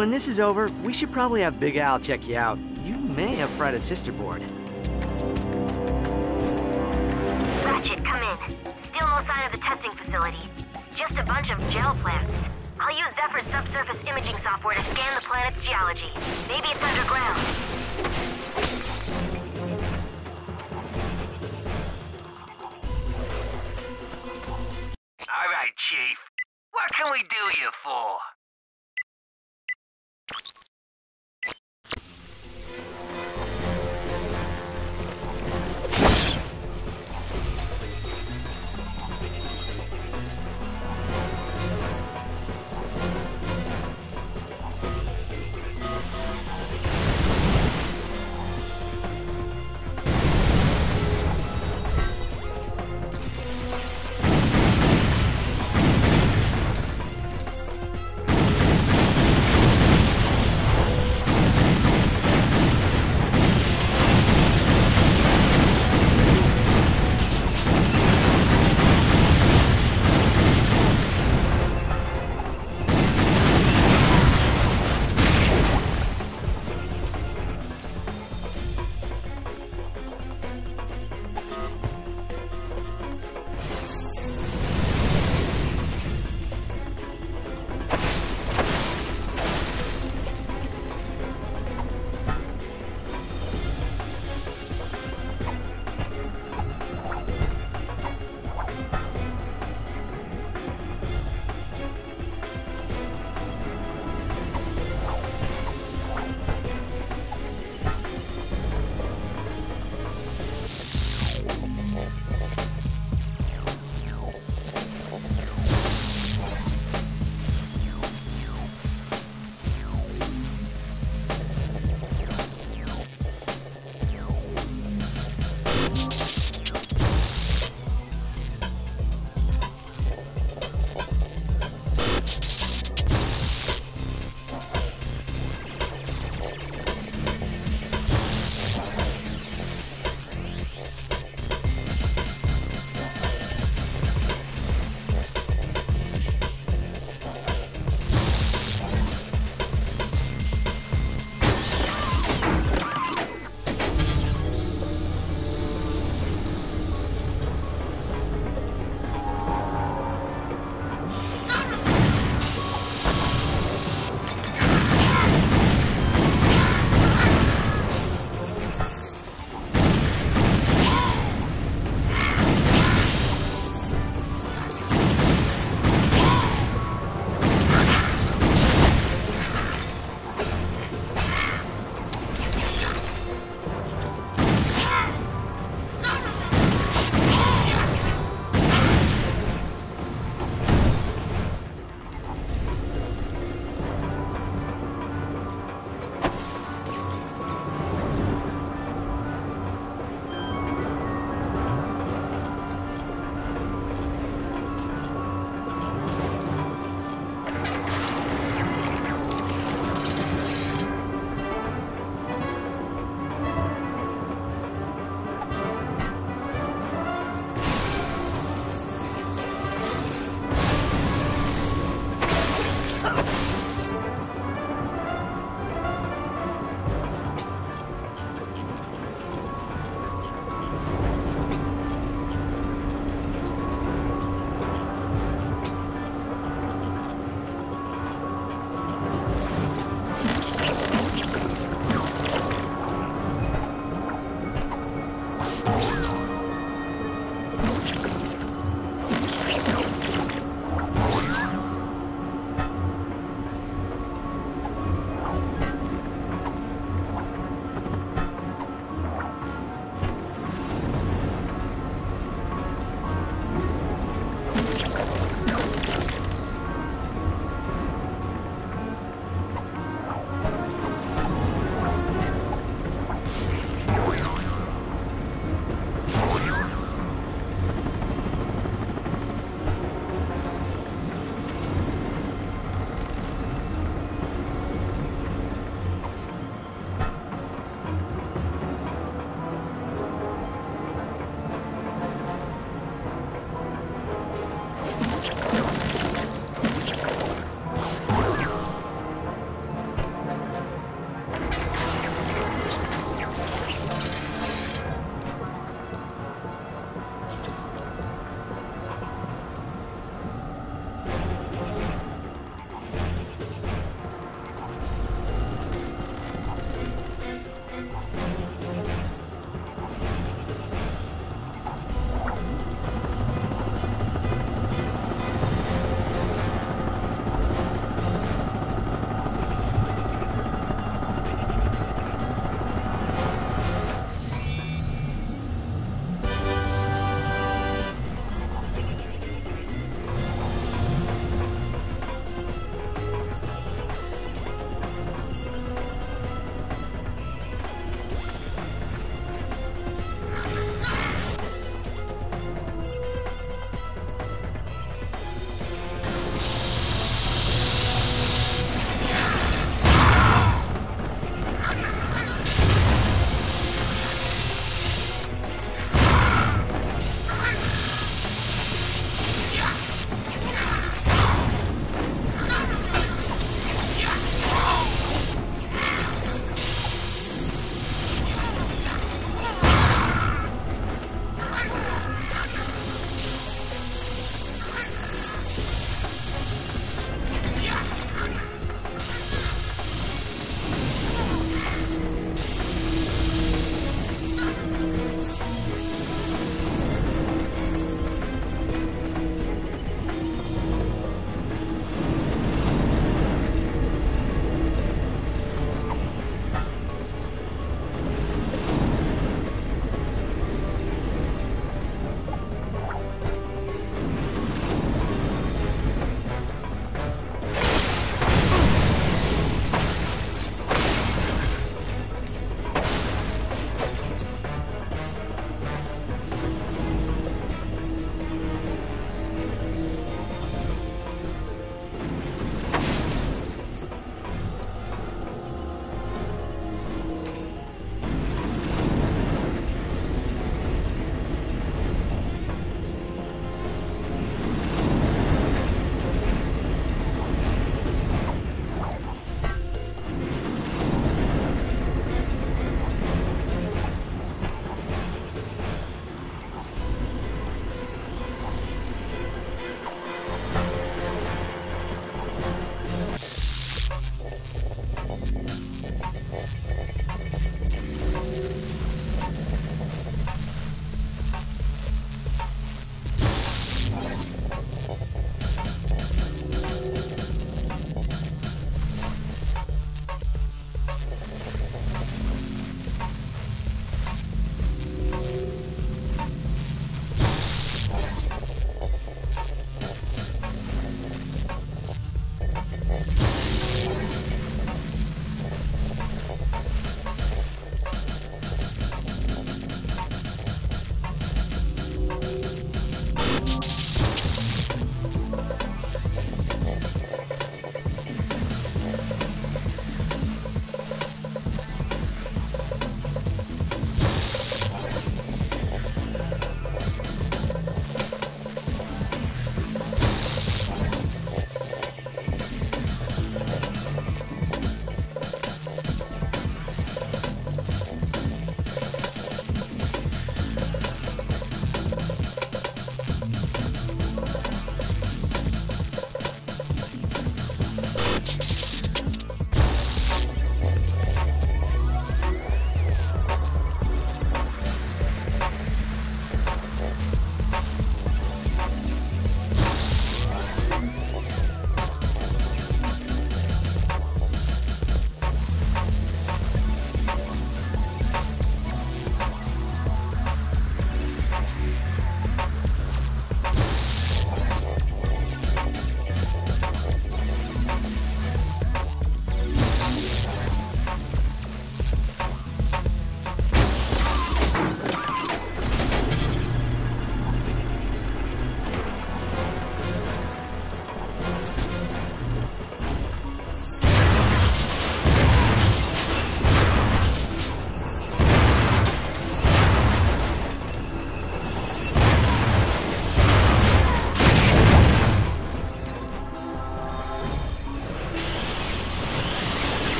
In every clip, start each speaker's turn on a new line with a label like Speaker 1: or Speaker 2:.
Speaker 1: when this is over, we should probably have Big Al check you out. You may have fried a sister board.
Speaker 2: Ratchet, come in. Still no sign of the testing facility. It's just a bunch of gel plants. I'll use Zephyr's subsurface imaging software to scan the planet's geology. Maybe it's underground.
Speaker 3: All right, Chief. What can we do you for?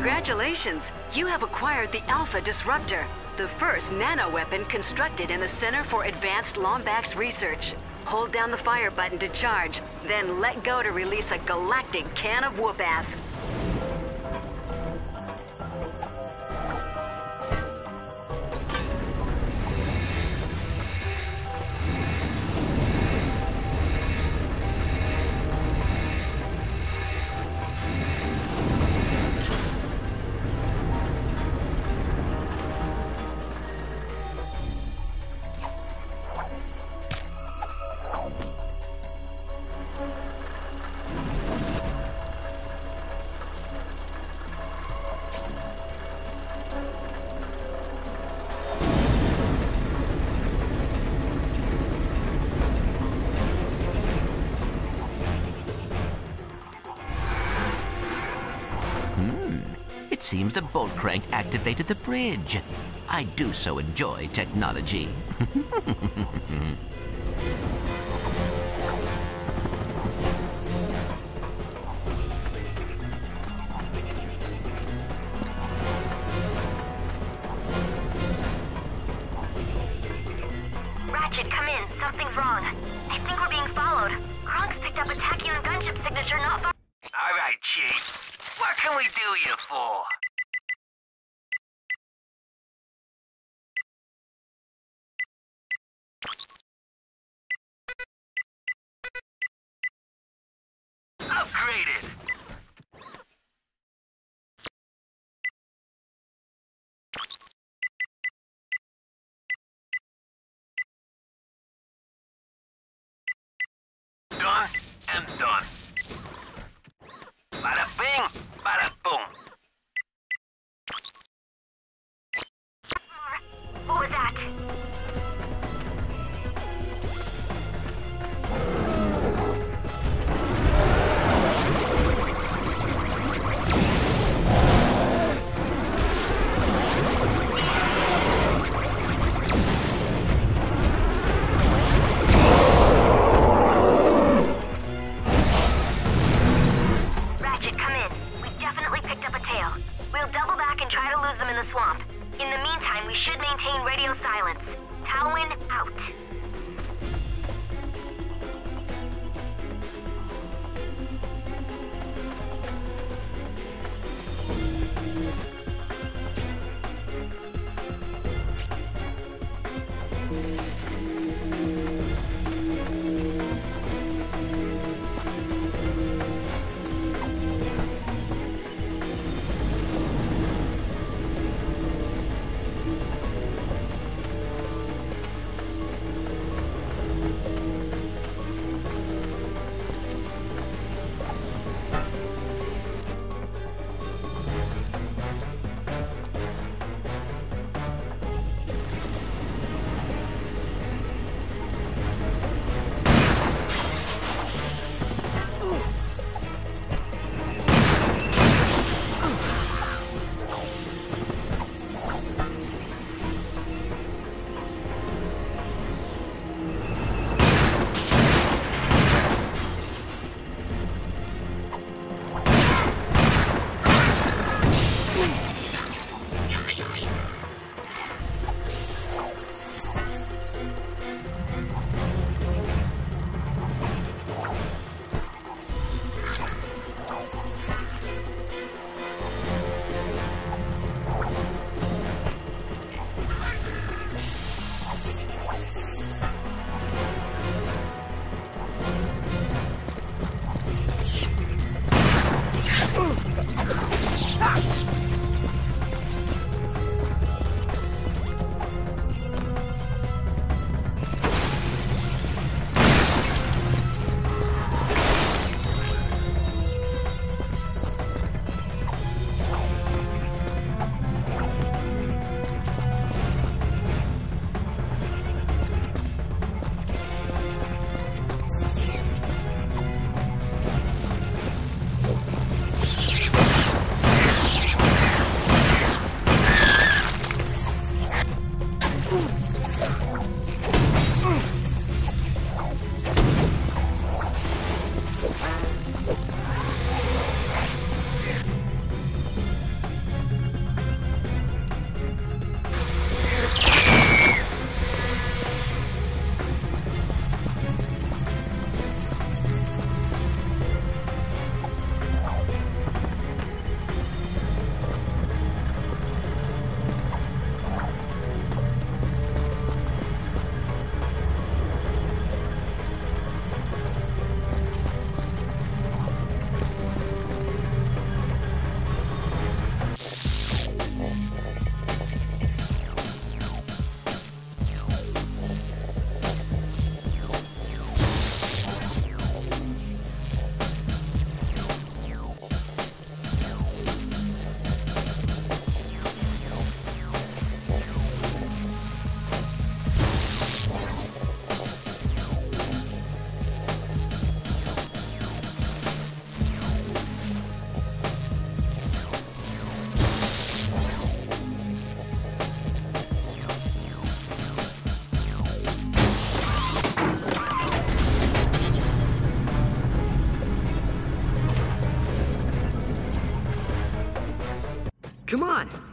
Speaker 4: Congratulations! You have acquired the Alpha Disruptor, the first nano-weapon constructed in the Center for Advanced Lombax Research. Hold down the fire button to charge, then let go to release a galactic can of whoop-ass.
Speaker 5: It seems the bolt crank activated the bridge. I do so enjoy technology.
Speaker 2: Ratchet, come in. Something's wrong. I think we're being followed. Kronk's picked up a Tachyon gunship signature not far.
Speaker 3: All right, Chief. What can we do you for? Upgraded. Done and done. Bada bing, bada boom.
Speaker 2: What was that? Ratchet, come in. We definitely picked up a tail. We'll double back and try to lose them in the swamp. In the meantime, we should maintain radio silence. Talwyn out.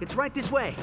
Speaker 1: It's right this way.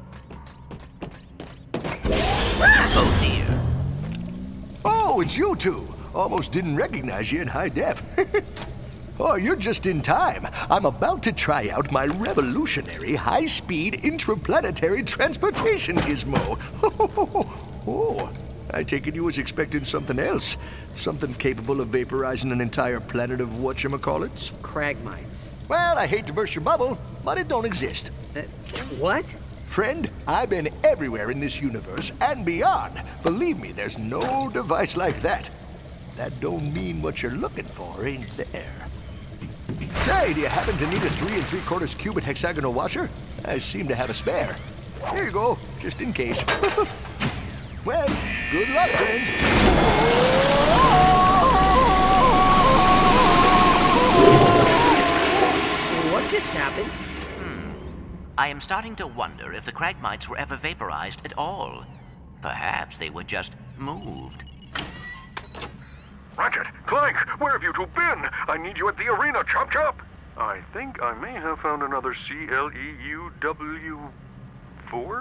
Speaker 5: Oh dear.
Speaker 6: Oh, it's you two. Almost didn't recognize you in high def. Oh, you're just in time. I'm about to try out my revolutionary high-speed intraplanetary transportation gizmo. Oh, I take it you was expecting something else. Something capable of vaporizing an entire planet of whatchamacallits?
Speaker 1: Cragmites.
Speaker 6: Well, I hate to burst your bubble, but it don't exist.
Speaker 1: What?
Speaker 6: Friend, I've been everywhere in this universe and beyond. Believe me, there's no device like that. That don't mean what you're looking for ain't there. Say, do you happen to need a 3 3/4 cubit hexagonal washer? I seem to have a spare. Here you go, just in case. Well, good luck, friends.
Speaker 1: What just happened?
Speaker 5: I am starting to wonder if the Cragmites were ever vaporized at all. Perhaps they were just moved.
Speaker 7: Ratchet, Clank, where have you two been? I need you at the arena, Chop Chop! I think I may have found another CLEUW4?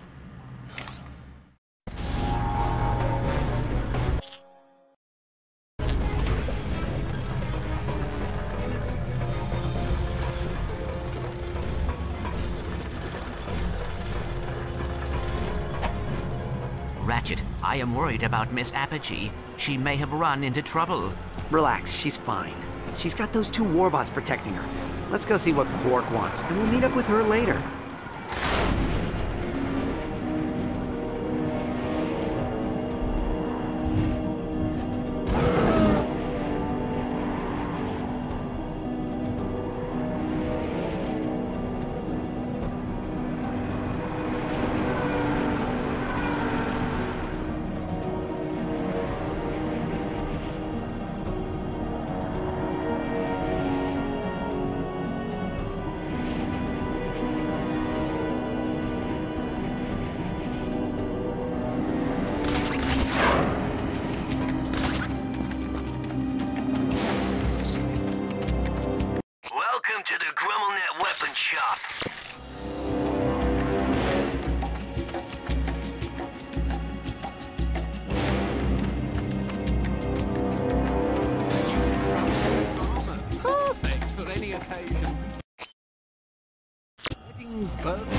Speaker 5: Ratchet, I am worried about Miss Apogee. She may have run into trouble.
Speaker 1: Relax, she's fine. She's got those 2 warbots protecting her. Let's go see what Quark wants, and we'll meet up with her later.
Speaker 3: Welcome to the GrummelNet Weapon Shop.
Speaker 8: Perfect for any occasion. Wedding's perfect.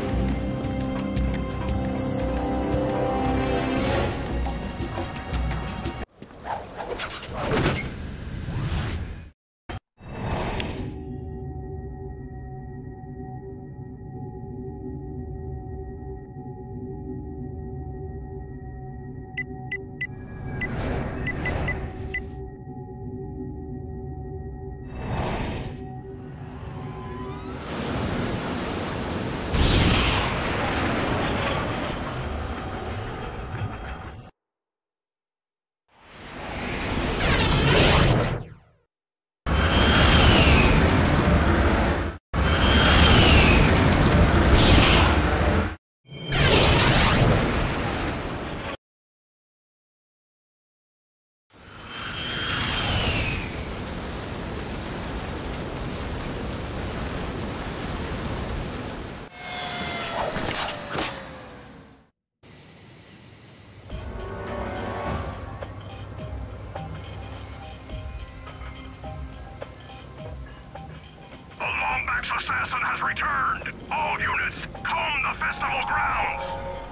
Speaker 7: Assassin has returned! All units, comb the festival grounds!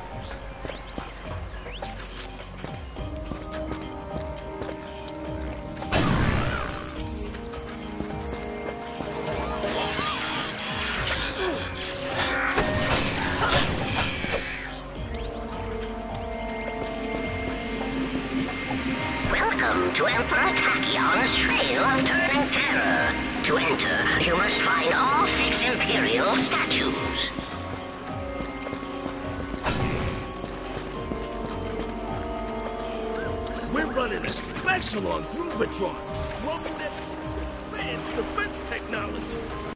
Speaker 2: Welcome to Emperor Tachyon's Trail of Turning Terror. To enter, you must find all 6 Imperial statues.
Speaker 8: We're running a special on Groovatron. GrummelNet advanced defense technology.